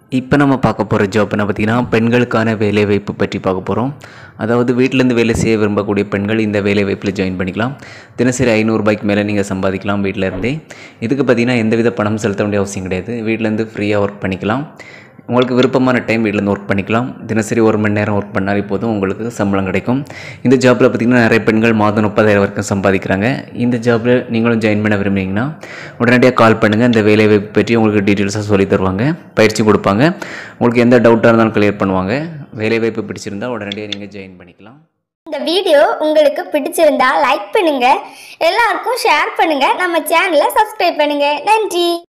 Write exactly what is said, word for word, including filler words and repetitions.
இப்போ நம்ம பார்க்க போகிற ஜாப் என்ன பார்த்திங்கன்னா பெண்களுக்கான வேலைவாய்ப்பு பற்றி பார்க்க போகிறோம். அதாவது வீட்டிலேருந்து வேலை செய்ய விரும்பக்கூடிய பெண்கள் இந்த வேலைவாய்ப்பில் ஜாயின் பண்ணிக்கலாம். தினசரி ஐநூறுரூபாய்க்கு மேலே நீங்கள் சம்பாதிக்கலாம் வீட்டிலேருந்தே. இதுக்கு பார்த்திங்கன்னா எந்தவித பணம் செலுத்த வேண்டிய அவசியம் கிடையாது. வீட்டிலேருந்து ஃப்ரீயாக ஒர்க் பண்ணிக்கலாம். உங்களுக்கு விருப்பமான டைம் வீட்டிலேருந்து ஒர்க் பண்ணிக்கலாம். தினசரி ஒரு மணி நேரம் ஒர்க் பண்ணாலே போதும், உங்களுக்கு சம்பளம் கிடைக்கும். இந்த ஜாப்பில் பார்த்திங்கன்னா நிறைய பெண்கள் மாதம் முப்பதாயிரம் வரைக்கும் சம்பாதிக்கிறாங்க. இந்த ஜாப்பில் நீங்களும் ஜாயின் பண்ண விரும்புனீங்கன்னா உடனடியாக கால் பண்ணுங்கள். இந்த வேலைவாய்ப்பு பற்றி உங்களுக்கு டீட்டெயில்ஸாக சொல்லி தருவாங்க, பயிற்சி கொடுப்பாங்க. உங்களுக்கு எந்த டவுட்டாக இருந்தாலும் கிளியர் பண்ணுவாங்க. வேலைவாய்ப்பு பிடிச்சிருந்தால் உடனடியாக நீங்கள் ஜாயின் பண்ணிக்கலாம். இந்த வீடியோ உங்களுக்கு பிடிச்சிருந்தா லைக் பண்ணுங்க, எல்லாருக்கும் ஷேர் பண்ணுங்க, நம்ம சேனலை சப்ஸ்கிரைப் பண்ணுங்க. நன்றி.